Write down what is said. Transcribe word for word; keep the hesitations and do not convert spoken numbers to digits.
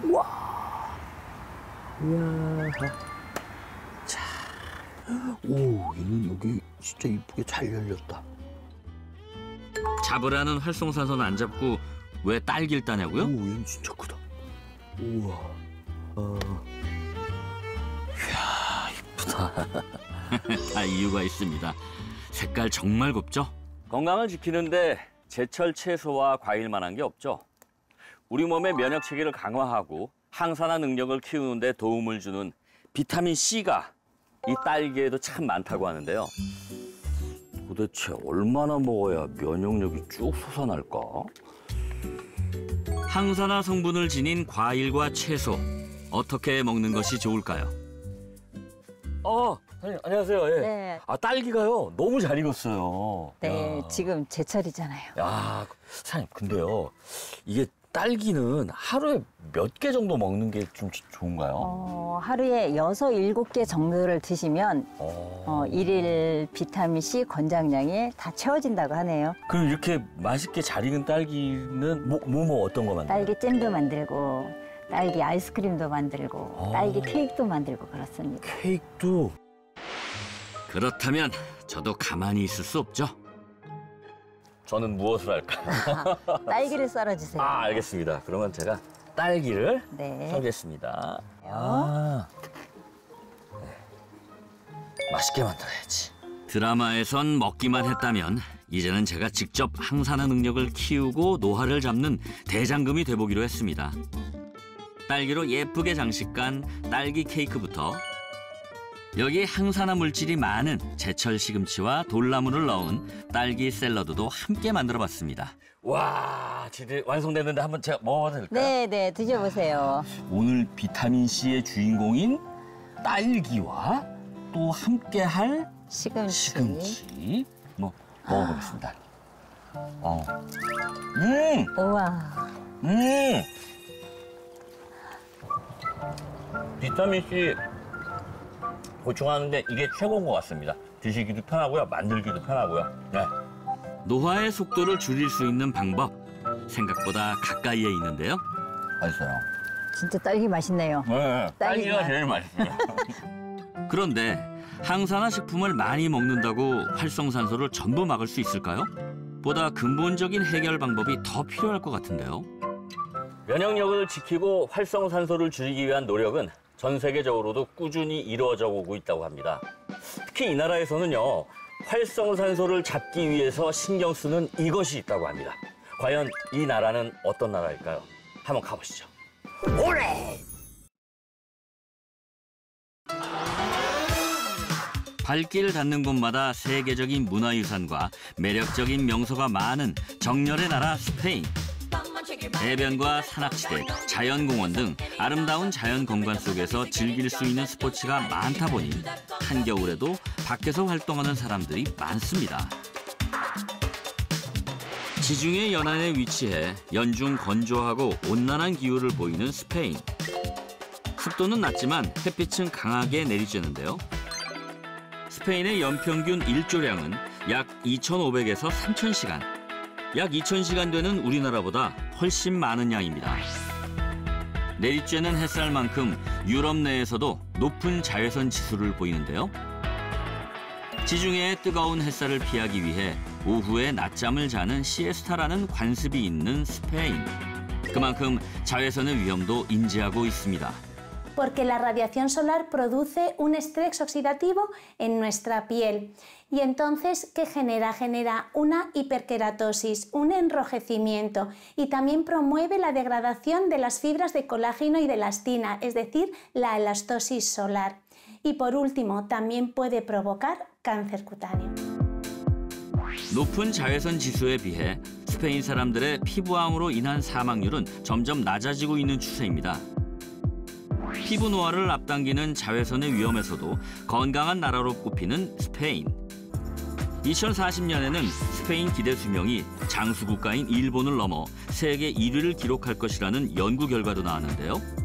와. 이야. 자. 오, 얘는 여기 진짜 이쁘게 잘 열렸다. 잡으라는 활성산소는 안 잡고 왜 딸기를 따냐고요? 오, 얘는 진짜 크다. 우와. 어. 이야, 이쁘다. 다 이유가 있습니다. 색깔 정말 곱죠? 건강을 지키는데 제철 채소와 과일만 한 게 없죠. 우리 몸의 면역 체계를 강화하고 항산화 능력을 키우는 데 도움을 주는 비타민 C가 이 딸기에도 참 많다고 하는데요. 도대체 얼마나 먹어야 면역력이 쭉 솟아날까? 항산화 성분을 지닌 과일과 채소, 어떻게 먹는 것이 좋을까요? 어, 사장님 안녕하세요. 예. 네. 아, 딸기가요 너무 잘 익었어요. 네, 야. 지금 제철이잖아요. 야, 사장님 근데요 이게 딸기는 하루에 몇 개 정도 먹는 게 좀 좋은가요? 어, 하루에 여섯, 일곱 개 정도를 드시면 어... 어, 일일 비타민 C 권장량이 다 채워진다고 하네요. 그럼 이렇게 맛있게 잘 익은 딸기는 뭐 뭐 뭐 어떤 거 만들어요? 딸기 잼도 만들고 딸기 아이스크림도 만들고 아. 딸기 케이크도 만들고 그렇습니다. 케이크도. 그렇다면 저도 가만히 있을 수 없죠. 저는 무엇을 할까? 딸기를 썰어주세요. 아, 알겠습니다. 그러면 제가 딸기를 네. 썰겠습니다. 아, 네. 맛있게 만들어야지. 드라마에선 먹기만 했다면 이제는 제가 직접 항산화 능력을 키우고 노화를 잡는 대장금이 돼보기로 했습니다. 딸기로 예쁘게 장식한 딸기 케이크부터 여기 항산화 물질이 많은 제철 시금치와 돌나무를 넣은 딸기 샐러드도 함께 만들어봤습니다. 와, 진짜 완성됐는데 한번 제가 먹어도 될까요? 네, 네, 드셔보세요. 오늘 비타민 C의 주인공인 딸기와 또 함께할 시금치. 시금치 뭐 먹어보겠습니다. 어, 음, 우와. 음, 비타민 C 보충하는데 이게 최고인 것 같습니다. 드시기도 편하고요, 만들기도 편하고요. 네. 노화의 속도를 줄일 수 있는 방법 생각보다 가까이에 있는데요. 맛있어요. 진짜 딸기 맛있네요. 네, 딸기가 딸기가. 제일 맛있어요. 그런데 항산화 식품을 많이 먹는다고 활성산소를 전부 막을 수 있을까요? 보다 근본적인 해결 방법이 더 필요할 것 같은데요. 면역력을 지키고 활성산소를 줄이기 위한 노력은 전 세계적으로도 꾸준히 이루어져 오고 있다고 합니다. 특히 이 나라에서는요, 활성산소를 잡기 위해서 신경 쓰는 이것이 있다고 합니다. 과연 이 나라는 어떤 나라일까요? 한번 가보시죠. 오래! 발길 닿는 곳마다 세계적인 문화유산과 매력적인 명소가 많은 정열의 나라 스페인. 해변과 산악지대, 자연공원 등 아름다운 자연경관 속에서 즐길 수 있는 스포츠가 많다 보니 한겨울에도 밖에서 활동하는 사람들이 많습니다. 지중해 연안에 위치해 연중 건조하고 온난한 기후를 보이는 스페인. 습도는 낮지만 햇빛은 강하게 내리쬐는데요. 스페인의 연평균 일조량은 약 이천오백에서 삼천 시간. 약 이천 시간 되는 우리나라보다 훨씬 많은 양입니다. 내리쬐는 햇살만큼 유럽 내에서도 높은 자외선 지수를 보이는데요. 지중해의 뜨거운 햇살을 피하기 위해 오후에 낮잠을 자는 시에스타라는 관습이 있는 스페인. 그만큼 자외선의 위험도 인지하고 있습니다. Porque la radiación solar produce un estrés oxidativo en nuestra piel. Y entonces, ¿qué genera? Genera una hiperkeratosis, un enrojecimiento y también promueve la degradación de las fibras de colágeno y de elastina, es decir, la elastosis solar. Y por último, también puede provocar cáncer cutáneo. 높은 자외선 지수에 비해 스페인 사람들의 피부암으로 인한 사망률은 점점 낮아지고 있는 추세입니다. 피부 노화를 앞당기는 자외선의 위험에서도 건강한 나라로 꼽히는 스페인. 이천사십 년에는 스페인 기대 수명이 장수 국가인 일본을 넘어 세계 일 위를 기록할 것이라는 연구 결과도 나왔는데요.